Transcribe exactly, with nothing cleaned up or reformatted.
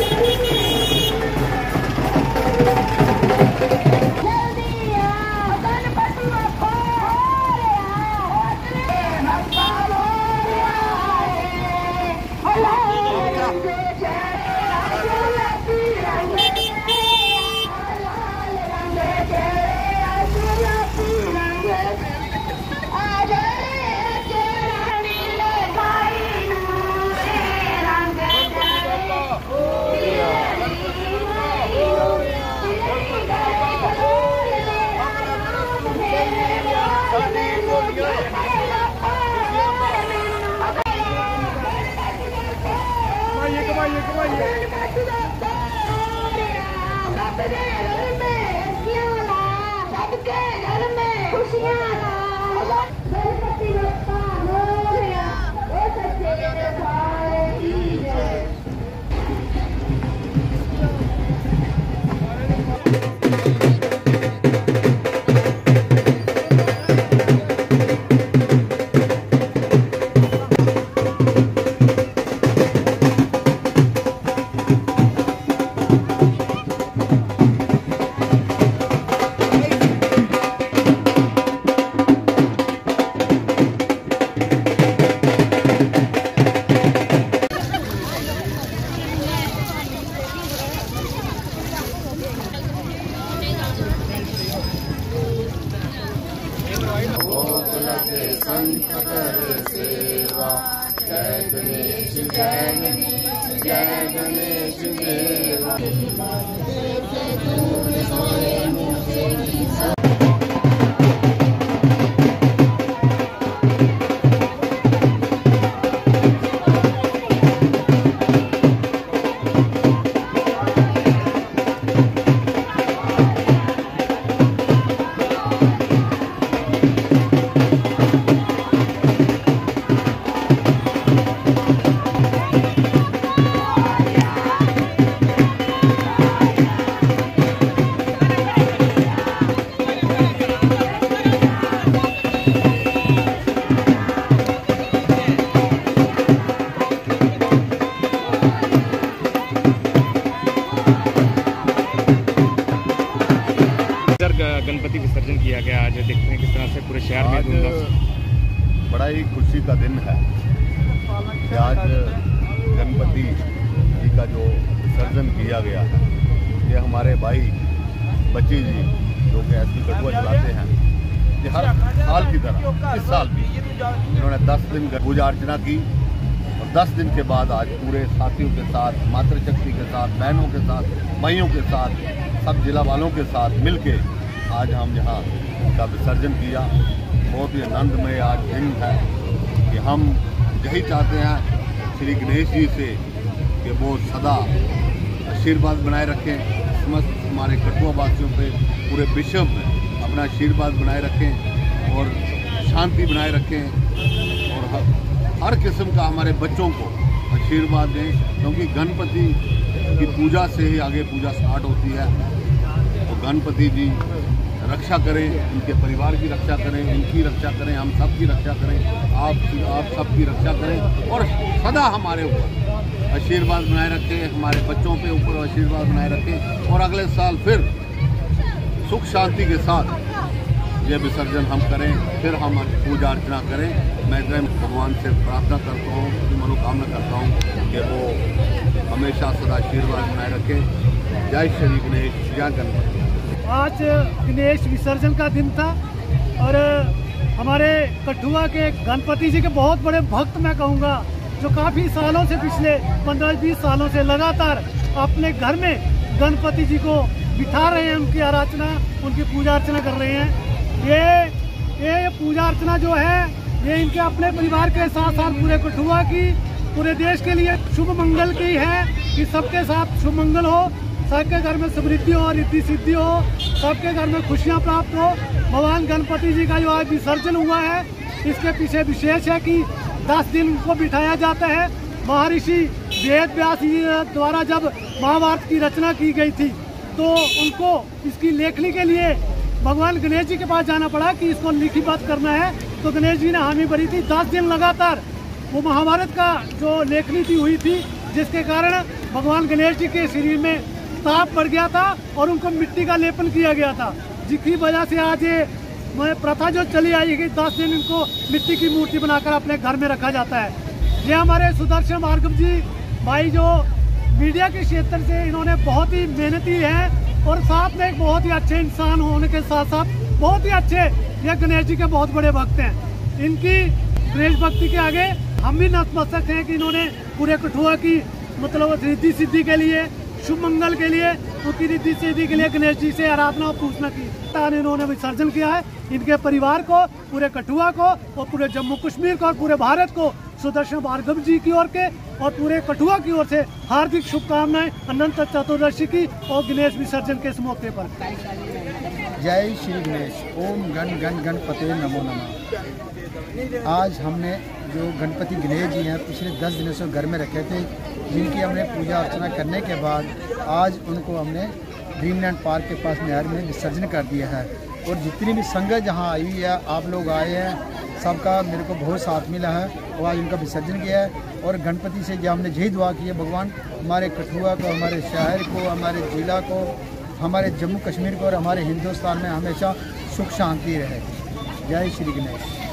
जय गणेश जय गणेश जय गणेश देवा। गणपति विसर्जन किया गया। आज देखते हैं किस तरह से पूरे शहर में धूमधाम। बड़ा ही खुशी का दिन है कि आज गणपति जी का जो विसर्जन किया गया है, ये हमारे भाई बच्ची जी जो कि एसपी कठुआ चलाते हैं, ये हर साल की तरह इस साल भी इन्होंने दस दिन पूजा अर्चना की और दस दिन के बाद आज पूरे साथियों के साथ, मातृशक्ति के साथ, बहनों के साथ, भाइयों के साथ, सब जिला वालों के साथ मिलके आज हम यहाँ का विसर्जन किया। बहुत ही आनंदमय आज दिन है कि हम यही चाहते हैं श्री गणेश जी से कि वो सदा आशीर्वाद बनाए रखें, समस्त हमारे कठुआ वासियों पे, पूरे विश्व में अपना आशीर्वाद बनाए रखें और शांति बनाए रखें और हर, हर किस्म का हमारे बच्चों को आशीर्वाद दें, क्योंकि गणपति की पूजा से ही आगे पूजा स्टार्ट होती है। तो गणपति जी रक्षा करें, इनके परिवार की रक्षा करें, इनकी रक्षा करें, हम सब की रक्षा करें, आप आप सब की रक्षा करें और सदा हमारे ऊपर आशीर्वाद बनाए रखें, हमारे बच्चों पे ऊपर आशीर्वाद बनाए रखें और अगले साल फिर सुख शांति के साथ ये विसर्जन हम करें, फिर हम पूजा अर्चना करें। मैं भगवान से प्रार्थना करता हूँ, मनोकामना करता हूँ कि वो हमेशा सदा आशीर्वाद बनाए रखें। जय श्री गणेश, जय गणपति। आज गणेश विसर्जन का दिन था और हमारे कठुआ के गणपति जी के बहुत बड़े भक्त मैं कहूँगा, जो काफ़ी सालों से, पिछले पंद्रह बीस सालों से लगातार अपने घर में गणपति जी को बिठा रहे हैं, उनकी आराधना, उनकी पूजा अर्चना कर रहे हैं। ये ये पूजा अर्चना जो है ये इनके अपने परिवार के साथ साथ पूरे कठुआ की, पूरे देश के लिए शुभ मंगल की है कि सबके साथ शुभ मंगल हो, सबके घर में समृद्धि हो, रिद्धि सिद्धि हो, सबके घर में खुशियां प्राप्त हो। भगवान गणपति जी का जो आज विसर्जन हुआ है, इसके पीछे विशेष है कि दस दिन उनको बिठाया जाता है। महर्षि वेद व्यास जी द्वारा जब महाभारत की रचना की गई थी तो उनको इसकी लेखनी के लिए भगवान गणेश जी के पास जाना पड़ा कि इसको लिखिबद्ध करना है, तो गणेश जी ने हामी भरी थी। दस दिन लगातार वो महाभारत का जो लेखनी थी हुई थी, जिसके कारण भगवान गणेश जी के शरीर में ताप बढ़ गया था और उनको मिट्टी का लेपन किया गया था, जिसकी वजह से आज ये प्रथा जो चली आई है, दस दिन इनको मिट्टी की मूर्ति बनाकर अपने घर में रखा जाता है। ये हमारे सुदर्शन भार्गव जी भाई जो मीडिया के क्षेत्र से इन्होंने बहुत ही मेहनती है और साथ में एक बहुत ही अच्छे इंसान होने के साथ साथ बहुत ही अच्छे ये गणेश जी के बहुत बड़े भक्त हैं। इनकी गणेश भक्ति के आगे हम भी नतमस्तक हैं कि इन्होंने पूरे कठुआ की मतलब रिद्धि सिद्धि के लिए, शुभ मंगल के लिए, उनकी रिद्धि सिद्धि के लिए गणेश जी से आराधना और पूजना की। इन्होंने विसर्जन किया है। इनके परिवार को, पूरे कठुआ को और पूरे जम्मू कश्मीर को और पूरे भारत को सुदर्शन भार्गव जी की ओर के और पूरे कठुआ की ओर से हार्दिक शुभकामनाएं अनंत चतुर्दशी की और गणेश विसर्जन के इस मौके पर। जय श्री गणेश। ओम गण गण गणपते नमो नमः। आज हमने जो गणपति गणेश जी हैं पिछले दस दिनों से घर में रखे थे, जिनकी हमने पूजा अर्चना करने के बाद आज उनको हमने ड्रीमलैंड पार्क के पास नहर में विसर्जन कर दिया है। और जितनी भी संगत जहाँ आई हुई है, आप लोग आए हैं, सबका मेरे को बहुत साथ मिला है और आज उनका विसर्जन किया है। और गणपति से जो हमने यही दुआ की है, भगवान हमारे कठुआ को, हमारे शहर को, हमारे ज़िला को, हमारे जम्मू कश्मीर को और हमारे हिंदुस्तान में हमेशा सुख शांति रहे। जय श्री गणेश।